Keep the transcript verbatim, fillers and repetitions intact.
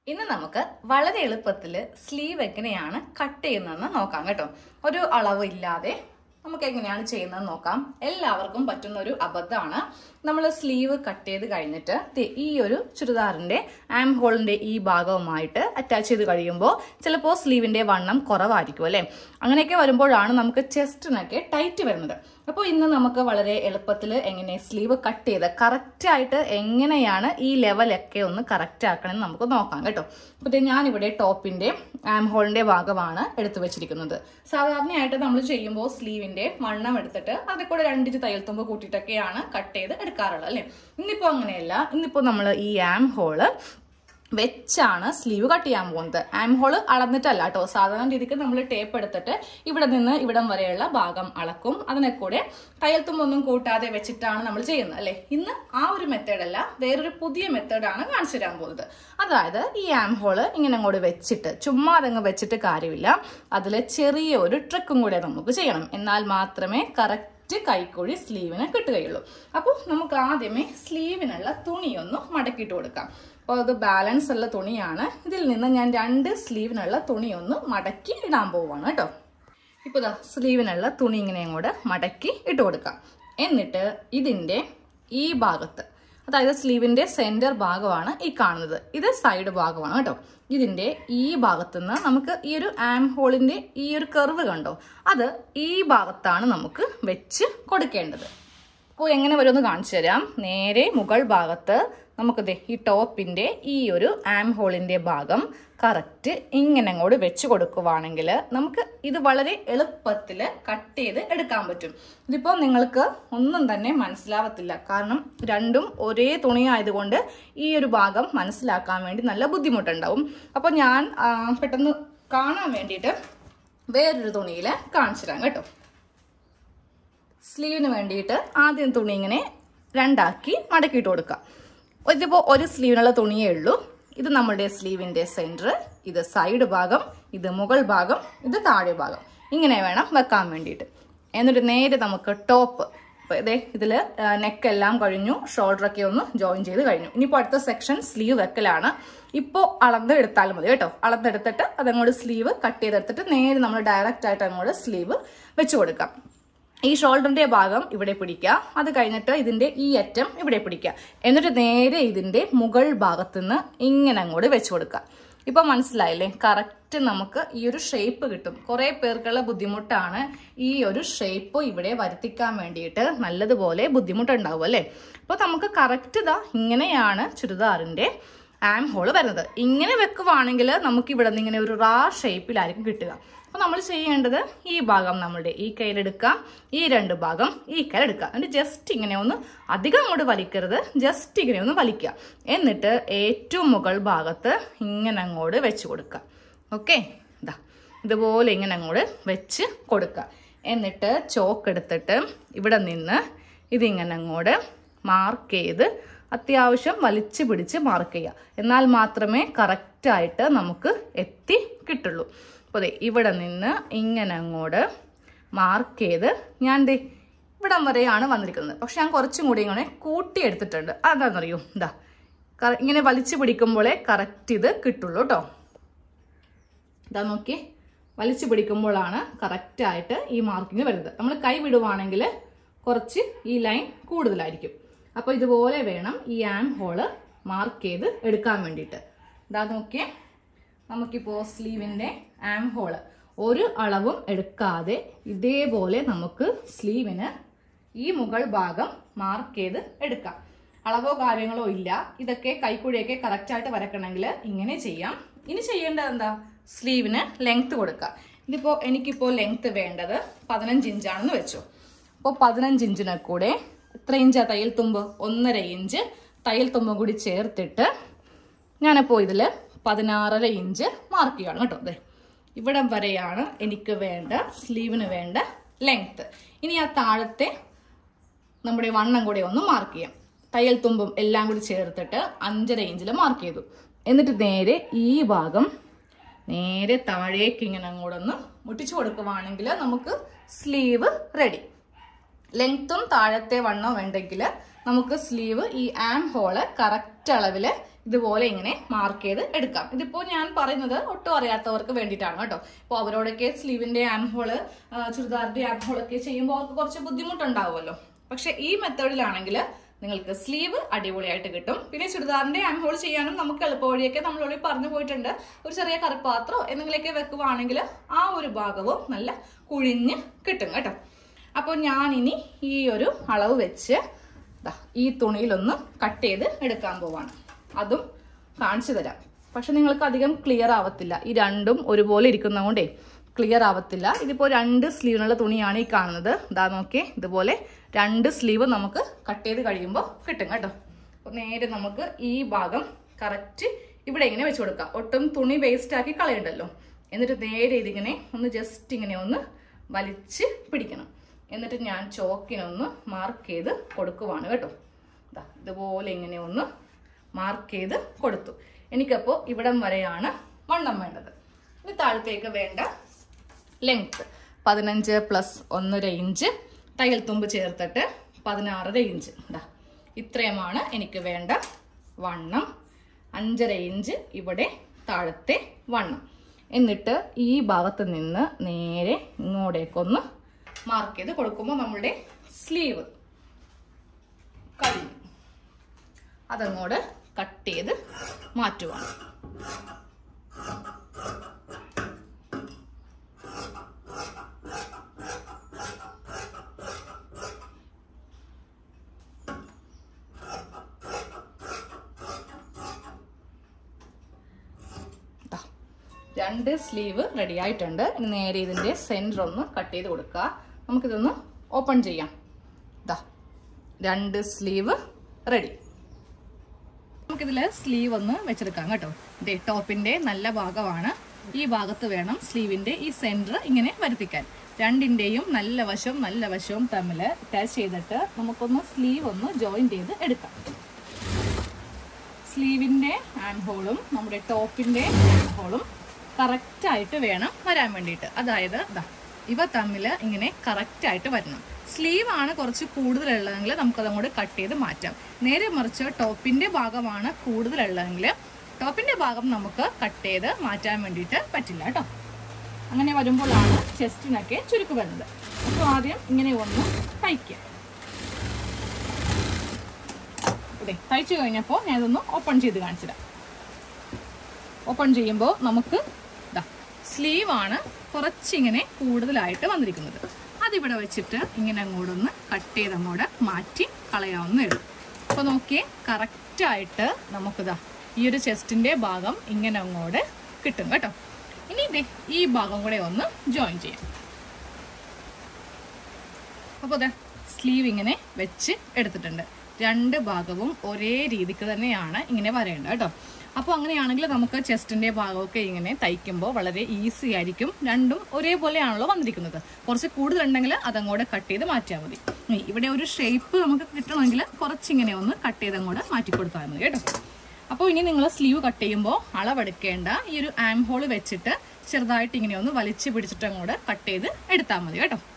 ഇന്ന് നമുക്ക് വളരെ എളുപ്പത്തിൽ സ്ലീവ് എങ്ങനെയാണ് കട്ട് ചെയ്യുന്നതെന്ന് നോക്കാം കേട്ടോ. ഒരു അളവ് ഇല്ലാതെ നമുക്ക് എങ്ങനെയാണ് ചെയ്യുന്നത് നോക്കാം. എല്ലാവർക്കും പറ്റുന്ന ഒരു അബദ്ധമാണ്. നമ്മൾ സ്ലീവ് കട്ട് ചെയ്ത് കഴിഞ്ഞിട്ട് ഈ ഒരു ചുരിദാറിന്റെ ആം ഹോളിന്റെ ഈ ഭാഗവുമായിട്ട് അറ്റാച്ച് ചെയ്ത് കഴിയുമ്പോൾ ചിലപ്പോൾ സ്ലീവിന്റെ വണ്ണം കുറവായിരിക്കും അല്ലെ. അങ്ങനെയൊക്കെ വരുമ്പോഴാണ് നമുക്ക് ചെസ്റ്റിനൊക്കെ ടൈറ്റ് വരുന്നത്. അപ്പോൾ ഇന്ന് നമുക്ക് വളരെ എളുപ്പത്തിൽ എങ്ങനെ സ്ലീവ് കട്ട് ചെയ്ത് കറക്റ്റ് ആയിട്ട് എങ്ങനെയാണ് ഈ ലെവലൊക്കെ ഒന്ന് കറക്റ്റ് ആക്കണമെന്ന് നമുക്ക് നോക്കാം കേട്ടോ. അപ്പോൾ ഞാനിവിടെ ടോപ്പിന്റെ ആം ഹോളിന്റെ ഭാഗമാണ് എടുത്തു വെച്ചിരിക്കുന്നത്. സാധാരണയായിട്ട് നമ്മൾ ചെയ്യുമ്പോൾ സ്ലീവിന്റെ വണ്ണം എടുത്തിട്ട് അതിൽ കൂടെ രണ്ടിഞ്ച് തയ്യൽ തുമ്പ് കൂട്ടിയിട്ടൊക്കെയാണ് കട്ട് ചെയ്ത് എടുക്കാറുള്ളത് അല്ലെ. ഇന്നിപ്പോ അങ്ങനെയല്ല. ഇന്നിപ്പോ നമ്മൾ ഈ ആം ഹോള് വെച്ചാണ് സ്ലീവ് കട്ട് ചെയ്യാൻ പോകുന്നത്. ആം ഹോള് അളന്നിട്ടല്ല കേട്ടോ. സാധാരണ രീതിക്ക് നമ്മൾ ടേപ്പ് എടുത്തിട്ട് ഇവിടെ നിന്ന് ഇവിടം വരെയുള്ള ഭാഗം അളക്കും. അതിനെ കൂടെ തയ്യൽ തുമ്പൊന്നും കൂട്ടാതെ വെച്ചിട്ടാണ് നമ്മൾ ചെയ്യുന്നത് അല്ലെ. ഇന്ന് ആ ഒരു മെത്തേഡല്ല, വേറൊരു പുതിയ മെത്തേഡാണ് കാണിച്ചു തരാൻ പോകുന്നത്. അതായത് ഈ ആം ഹോള് ഇങ്ങനെ അങ്ങോട്ട് വെച്ചിട്ട് ചുമ്മാ അതങ്ങ് വെച്ചിട്ട് കാര്യമില്ല. അതിൽ ചെറിയ ഒരു ട്രിക്കും കൂടെ നമുക്ക് ചെയ്യണം. എന്നാൽ മാത്രമേ കറക്റ്റ് കൈക്കുഴി സ്ലീവിന് കിട്ടുകയുള്ളൂ. അപ്പോൾ നമുക്ക് ആദ്യമേ സ്ലീവിനുള്ള തുണിയൊന്ന് മടക്കിയിട്ട് കൊടുക്കാം. അപ്പോൾ അത് ബാലൻസ് ഉള്ള തുണിയാണ്. ഇതിൽ നിന്ന് ഞാൻ രണ്ട് സ്ലീവിനുള്ള തുണിയൊന്ന് മടക്കി ഇടാൻ പോവുകയാണ് കേട്ടോ. ഇപ്പോൾ ഇതാ സ്ലീവിനുള്ള തുണി ഇങ്ങനെ അങ്ങോട്ട് മടക്കി ഇട്ട് കൊടുക്കാം. എന്നിട്ട് ഇതിൻ്റെ ഈ ഭാഗത്ത്, അതായത് സ്ലീവിൻ്റെ സെൻറ്റർ ഭാഗമാണ് ഈ കാണുന്നത്, ഇത് സൈഡ് ഭാഗമാണ് കേട്ടോ. ഇതിൻ്റെ ഈ ഭാഗത്തുനിന്ന് നമുക്ക് ഈ ഒരു ആം ഹോളിൻ്റെ ഈ ഒരു കർവ് കണ്ടോ, അത് ഈ ഭാഗത്താണ് നമുക്ക് വെച്ച് കൊടുക്കേണ്ടത്. അപ്പോൾ എങ്ങനെ വരുമെന്ന് കാണിച്ചു തരാം. നേരെ മുകൾ ഭാഗത്ത് നമുക്കിത് ഈ ടോപ്പിൻ്റെ ഈ ഒരു ആം ഹോളിൻ്റെ ഭാഗം കറക്റ്റ് ഇങ്ങനെ അങ്ങോട്ട് വെച്ച് കൊടുക്കുവാണെങ്കിൽ നമുക്ക് ഇത് വളരെ എളുപ്പത്തിൽ കട്ട് ചെയ്ത് എടുക്കാൻ പറ്റും. ഇതിപ്പോൾ നിങ്ങൾക്ക് ഒന്നും തന്നെ മനസ്സിലാവത്തില്ല, കാരണം രണ്ടും ഒരേ തുണി ആയതുകൊണ്ട് ഈ ഒരു ഭാഗം മനസ്സിലാക്കാൻ വേണ്ടി നല്ല ബുദ്ധിമുട്ടുണ്ടാവും. അപ്പോൾ ഞാൻ പെട്ടെന്ന് കാണാൻ വേണ്ടിയിട്ട് വേറൊരു തുണിയിൽ കാണിച്ചു തരാം കേട്ടോ. സ്ലീവിന് വേണ്ടിയിട്ട് ആദ്യം തുണി ഇങ്ങനെ രണ്ടാക്കി മടക്കിയിട്ട് കൊടുക്കാം. ഇതിപ്പോൾ ഒരു സ്ലീവിനുള്ള തുണിയേ ഉള്ളൂ. ഇത് നമ്മുടെ സ്ലീവിൻ്റെ സെൻറ്റർ, ഇത് സൈഡ് ഭാഗം, ഇത് മുകൾ ഭാഗം, ഇത് താഴെ ഭാഗം. ഇങ്ങനെ വേണം വെക്കാൻ വേണ്ടിയിട്ട്. എന്നിട്ട് നേരെ നമുക്ക് ടോപ്പ്, ഇപ്പോൾ ഇതേ ഇതിൽ നെക്കെല്ലാം കഴിഞ്ഞു, ഷോൾഡറൊക്കെ ഒന്ന് ജോയിൻ ചെയ്ത് കഴിഞ്ഞു. ഇനിയിപ്പോൾ അടുത്ത സെക്ഷൻ സ്ലീവ് വെക്കലാണ്. ഇപ്പോൾ അളന്ന് എടുത്താലും മതി കേട്ടോ. അളന്നെടുത്തിട്ട് അതങ്ങോട്ട് സ്ലീവ് കട്ട് ചെയ്തെടുത്തിട്ട് നേരെ നമ്മൾ ഡയറക്റ്റ് ആയിട്ട് അങ്ങോട്ട് സ്ലീവ് വെച്ച് കൊടുക്കാം. ഈ ഷോൾഡറിന്റെ ഭാഗം ഇവിടെ പിടിക്കുക, അത് കഴിഞ്ഞിട്ട് ഇതിന്റെ ഈ അറ്റം ഇവിടെ പിടിക്കുക, എന്നിട്ട് നേരെ ഇതിന്റെ മുകൾ ഭാഗത്തുനിന്ന് ഇങ്ങനെ അങ്ങോട്ട് വെച്ച് കൊടുക്കുക. ഇപ്പൊ മനസ്സിലായില്ലേ? കറക്റ്റ് നമുക്ക് ഈ ഒരു ഷേപ്പ് കിട്ടും. കുറെ പേർക്കുള്ള ബുദ്ധിമുട്ടാണ് ഈ ഒരു ഷേപ്പ് ഇവിടെ വരുത്തിക്കാൻ വേണ്ടിയിട്ട് നല്ലതുപോലെ ബുദ്ധിമുട്ടുണ്ടാവും അല്ലെ. അപ്പൊ നമുക്ക് കറക്റ്റ് ഇതാ ഇങ്ങനെയാണ് ചുരിദാറിന്റെ ആം ഹോള് വരുന്നത്. ഇങ്ങനെ വെക്കുവാണെങ്കിൽ നമുക്ക് ഇവിടെ നിന്ന് ഇങ്ങനെ ഒരു റാ ഷേപ്പിലായിരിക്കും കിട്ടുക. അപ്പൊ നമ്മൾ ചെയ്യേണ്ടത് ഈ ഭാഗം നമ്മളുടെ ഈ കയ്യിലെടുക്കാം, ഈ രണ്ട് ഭാഗം ഈ കയ്യിലെടുക്കാം. എന്നിട്ട് ജസ്റ്റ് ഇങ്ങനെ ഒന്ന് അധികം അങ്ങോട്ട് വലിക്കരുത്, ജസ്റ്റ് ഇങ്ങനെ ഒന്ന് വലിക്കുക. എന്നിട്ട് ഏറ്റവും മുകൾ ഭാഗത്ത് ഇങ്ങനെ അങ്ങോട്ട് വെച്ച് കൊടുക്കുക. ഓക്കെ, ഇതാ ഇതുപോലെ ഇങ്ങനെ അങ്ങോട്ട് വെച്ച് കൊടുക്കുക. എന്നിട്ട് ചോക്ക് എടുത്തിട്ട് ഇവിടെ നിന്ന് ഇതിങ്ങനെ അങ്ങോട്ട് മാർക്ക് ചെയ്ത് അത്യാവശ്യം വലിച്ചു പിടിച്ച് മാർക്ക് ചെയ്യുക. എന്നാൽ മാത്രമേ കറക്റ്റായിട്ട് നമുക്ക് എത്തി കിട്ടുള്ളൂ. അപ്പോൾ ദേ ഇവിടെ നിന്ന് ഇങ്ങനെ അങ്ങോട്ട് മാർക്ക് ചെയ്ത് ഞാൻ ദേ ഇവിടം വരെയാണ് വന്നിരിക്കുന്നത്. പക്ഷെ ഞാൻ കുറച്ചും കൂടി ഇങ്ങനെ കൂട്ടി എടുത്തിട്ടുണ്ട്. അതാണെന്നറിയോ, ഇതാ ഇങ്ങനെ വലിച്ചു പിടിക്കുമ്പോഴേ കറക്റ്റ് ഇത് കിട്ടുള്ളൂ കേട്ടോ. ഇതാ നോക്കി, വലിച്ചു പിടിക്കുമ്പോഴാണ് കറക്റ്റായിട്ട് ഈ മാർക്കിങ് വരുന്നത്. നമ്മൾ കൈ വിടുവാണെങ്കിൽ കുറച്ച് ഈ ലൈൻ കൂടുതലായിരിക്കും. അപ്പോൾ ഇതുപോലെ വേണം ഈ ആം ഹോള് മാർക്ക് ചെയ്ത് എടുക്കാൻ വേണ്ടിയിട്ട്. ഇതാ നോക്കിയേ, നമുക്കിപ്പോൾ സ്ലീവിൻ്റെ ആം ഹോള് ഒരു അളവും എടുക്കാതെ ഇതേപോലെ നമുക്ക് സ്ലീവിന് ഈ മുകൾ ഭാഗം മാർക്ക് ചെയ്ത് എടുക്കാം. അളവോ കാര്യങ്ങളോ ഇല്ല. ഇതൊക്കെ കൈക്കുഴിയൊക്കെ കറക്റ്റായിട്ട് വരക്കണമെങ്കിൽ ഇങ്ങനെ ചെയ്യാം. ഇനി ചെയ്യേണ്ടത് എന്താ, സ്ലീവിന് ലെങ്ത്ത് കൊടുക്കുക. ഇതിപ്പോൾ എനിക്കിപ്പോൾ ലെങ്ത്ത് വേണ്ടത് പതിനഞ്ച് ഇഞ്ചാണെന്ന് വെച്ചു. അപ്പോൾ പതിനഞ്ച് ഇഞ്ചിനെ കൂടെ എത്ര ഇഞ്ചാ തയ്യൽ തുമ്പ്, ഒന്നര ഇഞ്ച് തയ്യൽ തുമ്പും കൂടി ചേർത്തിട്ട് ഞാനിപ്പോൾ ഇതിൽ പതിനാറര ഇഞ്ച് മാർക്ക് ചെയ്യണം കേട്ടോ. അതെ ഇവിടം വരെയാണ് എനിക്ക് വേണ്ട സ്ലീവിന് വേണ്ട ലെങ്ത്ത്. ഇനി ആ താഴത്തെ നമ്മുടെ വണ്ണം കൂടെ ഒന്ന് മാർക്ക് ചെയ്യാം. തയ്യൽ തുമ്പും എല്ലാം കൂടി ചേർത്തിട്ട് അഞ്ചര ഇഞ്ചിൽ മാർക്ക് ചെയ്തു. എന്നിട്ട് നേരെ ഈ ഭാഗം നേരെ താഴേക്ക് ഇങ്ങനെ അങ്ങോട്ടൊന്ന് മുട്ടിച്ചു കൊടുക്കുവാണെങ്കിൽ നമുക്ക് സ്ലീവ് റെഡി. ലെങ്ത്തും താഴത്തെ വണ്ണവും ഉണ്ടെങ്കിൽ നമുക്ക് സ്ലീവ് ഈ ആം ഹോള് കറക്റ്റ് അളവിൽ ഇതുപോലെ ഇങ്ങനെ മാർക്ക് ചെയ്ത് എടുക്കാം. ഇതിപ്പോ ഞാൻ പറയുന്നത് ഒട്ടും അറിയാത്തവർക്ക് വേണ്ടിയിട്ടാണ് കേട്ടോ. ഇപ്പോൾ അവരോടൊക്കെ സ്ലീവിന്റെ ആംഹോള് ചുരിദാറിന്റെ ആംഹോളൊക്കെ ചെയ്യുമ്പോൾ അവർക്ക് കുറച്ച് ബുദ്ധിമുട്ടുണ്ടാവുമല്ലോ. പക്ഷെ ഈ മെത്തേഡിലാണെങ്കിൽ നിങ്ങൾക്ക് സ്ലീവ് അടിപൊളിയായിട്ട് കിട്ടും. പിന്നെ ചുരിദാറിന്റെ ആംഹോൾ ചെയ്യാനും നമുക്ക് എളുപ്പവഴിയൊക്കെ നമ്മളോട് പറഞ്ഞു പോയിട്ടുണ്ട്. ഒരു ചെറിയ കറിപ്പാത്രോ എന്തെങ്കിലുമൊക്കെ വെക്കുവാണെങ്കിൽ ആ ഒരു ഭാഗവും നല്ല കുഴിഞ്ഞ് കിട്ടും കേട്ടോ. അപ്പോൾ ഞാനിനി ഈ ഒരു അളവ് വെച്ച് ഈ തുണിയിലൊന്ന് കട്ട് ചെയ്ത് എടുക്കാൻ പോവാണ്. അതും കാണിച്ചു തരാം. പക്ഷെ നിങ്ങൾക്ക് അധികം ക്ലിയർ ആവത്തില്ല, ഈ രണ്ടും ഒരുപോലെ ഇരിക്കുന്നതുകൊണ്ടേ ക്ലിയർ ആവത്തില്ല. ഇതിപ്പോൾ രണ്ട് സ്ലീവിനുള്ള തുണിയാണ് ഈ കാണുന്നത്. ഇതാ നോക്കിയേ, ഇതുപോലെ രണ്ട് സ്ലീവ് നമുക്ക് കട്ട് ചെയ്ത് കഴിയുമ്പോൾ കിട്ടും കേട്ടോ. അപ്പോൾ നേരെ നമുക്ക് ഈ ഭാഗം കറക്റ്റ് ഇവിടെ ഇങ്ങനെ വെച്ച് കൊടുക്കാം. ഒട്ടും തുണി വേസ്റ്റ് ആക്കി കളയണ്ടല്ലോ. എന്നിട്ട് നേരെ ഇതിങ്ങനെ ഒന്ന് ജസ്റ്റ് ഇങ്ങനെ ഒന്ന് വലിച്ച് പിടിക്കണം. എന്നിട്ട് ഞാൻ ചോക്കിനൊന്ന് മാർക്ക് ചെയ്ത് കൊടുക്കുവാണ് കേട്ടോ. ഇതുപോലെ ഇങ്ങനെ ഒന്ന് മാർക്ക് ചെയ്ത് കൊടുത്തു. എനിക്കപ്പോൾ ഇവിടം വരെയാണ് വണ്ണം വേണ്ടത്. ഇനി താഴത്തേക്ക് വേണ്ട ലെങ്ത് പതിനഞ്ച് പ്ലസ് ഒന്നര ഇഞ്ച്, തയ്യൽ തുമ്പ് ചേർത്തിട്ട് പതിനാറര ഇഞ്ച്. ഇതാ ഇത്രയുമാണ് എനിക്ക് വേണ്ട വണ്ണം. അഞ്ചര ഇഞ്ച് ഇവിടെ താഴത്തെ വണ്ണം. എന്നിട്ട് ഈ ഭാഗത്ത് നിന്ന് നേരെ ഇങ്ങോട്ടേക്കൊന്ന് മാർക്ക് ചെയ്ത് കൊടുക്കുമ്പോൾ നമ്മളുടെ സ്ലീവ് കഴിഞ്ഞു. അതങ്ങോട്ട് കട്ട് ചെയ്ത് മാറ്റുവാണ്. രണ്ട് സ്ലീവ് റെഡി ആയിട്ടുണ്ട്. ഇനി നേരെ ഇതിന്റെ സെന്റർ ഒന്ന് കട്ട് ചെയ്ത് കൊടുക്കുക. നമുക്കിതൊന്ന് ഓപ്പൺ ചെയ്യാം. ഇതാ രണ്ട് സ്ലീവ് റെഡി. നമുക്കിതിൽ സ്ലീവ് ഒന്ന് വെച്ചെടുക്കാം കേട്ടോ. ഇതേ ടോപ്പിന്റെ നല്ല ഭാഗമാണ്. ഈ ഭാഗത്ത് വേണം സ്ലീവിന്റെ ഈ സെന്റർ ഇങ്ങനെ വരുത്തിക്കാൻ. രണ്ടിന്റെയും നല്ല വശവും നല്ല വശവും തമ്മിൽ അറ്റാച്ച് ചെയ്തിട്ട് നമുക്കൊന്ന് സ്ലീവ് ഒന്ന് ജോയിൻ ചെയ്ത് എടുക്കാം. സ്ലീവിന്റെ ഹാൻഡ് ഹോളും നമ്മുടെ ടോപ്പിന്റെ ഹാൻഡ് ഹോളും കറക്റ്റ് ആയിട്ട് വേണം വരാൻ വേണ്ടിയിട്ട്. അതായത് ഇവ തമ്മിൽ ഇങ്ങനെ കറക്റ്റ് ആയിട്ട് വരണം. സ്ലീവ് ആണ് കുറച്ച് കൂടുതലുള്ളതെങ്കിൽ നമുക്കത് അങ്ങോട്ട് കട്ട് ചെയ്ത് മാറ്റാം. നേരെ മറിച്ച് ടോപ്പിന്റെ ഭാഗമാണ് കൂടുതലുള്ളതെങ്കിൽ ടോപ്പിന്റെ ഭാഗം നമുക്ക് കട്ട് ചെയ്ത് മാറ്റാൻ വേണ്ടിയിട്ട് പറ്റില്ല കേട്ടോ. അങ്ങനെ വരുമ്പോഴാണ് ചെസ്റ്റിനൊക്കെ ചുരുക്ക് വരുന്നത്. അപ്പോൾ ആദ്യം ഇങ്ങനെ ഒന്ന് തയ്ക്കുക. അതെ, തയ്ച്ചു കഴിഞ്ഞപ്പോൾ ഞാനിതൊന്ന് ഓപ്പൺ ചെയ്ത് കാണിച്ചിടാം. ഓപ്പൺ ചെയ്യുമ്പോൾ നമുക്ക് സ്ലീവ് ആണ് കുറച്ചിങ്ങനെ കൂടുതലായിട്ട് വന്നിരിക്കുന്നത്. അതിവിടെ വെച്ചിട്ട് ഇങ്ങനെ അങ്ങോട്ടൊന്ന് കട്ട് ചെയ്ത് അങ്ങോട്ട് മാറ്റി കളയാവുന്നേ ഉള്ളൂ. അപ്പോൾ നോക്കിയേ, കറക്റ്റായിട്ട് നമുക്കിതാ ഈ ഒരു ചെസ്റ്റിന്റെ ഭാഗം ഇങ്ങനെ അങ്ങോട്ട് കിട്ടും കേട്ടോ. ഇനി ഇതേ ഈ ഭാഗം കൂടെ ഒന്ന് ജോയിൻ ചെയ്യാം. അപ്പോൾ അതെ സ്ലീവ് ഇങ്ങനെ വെച്ച് എടുത്തിട്ടുണ്ട്. രണ്ട് ഭാഗവും ഒരേ രീതിക്ക് തന്നെയാണ് ഇങ്ങനെ വരേണ്ടത് കേട്ടോ. അപ്പോൾ അങ്ങനെയാണെങ്കിൽ നമുക്ക് ചെസ്റ്റിന്റെ ഭാഗമൊക്കെ ഇങ്ങനെ തയ്ക്കുമ്പോൾ വളരെ ഈസി ആയിരിക്കും. രണ്ടും ഒരേപോലെയാണല്ലോ വന്നിരിക്കുന്നത്. കുറച്ച് കൂടുതലുണ്ടെങ്കിൽ അതങ്ങോട്ട് കട്ട് ചെയ്ത് മാറ്റിയാൽ മതി. ഇവിടെ ഒരു ഷേപ്പ് നമുക്ക് കിട്ടണമെങ്കിൽ കുറച്ചിങ്ങനെ ഒന്ന് കട്ട് ചെയ്ത് അങ്ങോട്ട് മാറ്റി കൊടുത്താൽ മതി കേട്ടോ. അപ്പോൾ ഇനി നിങ്ങൾ സ്ലീവ് കട്ട് ചെയ്യുമ്പോൾ അളവെടുക്കേണ്ട. ഈ ഒരു ആം ഹോൾ വെച്ചിട്ട് ചെറുതായിട്ട് ഇങ്ങനെ ഒന്ന് വലിച്ചു പിടിച്ചിട്ട് അങ്ങോട്ട് കട്ട് ചെയ്ത് എടുത്താൽ മതി കേട്ടോ.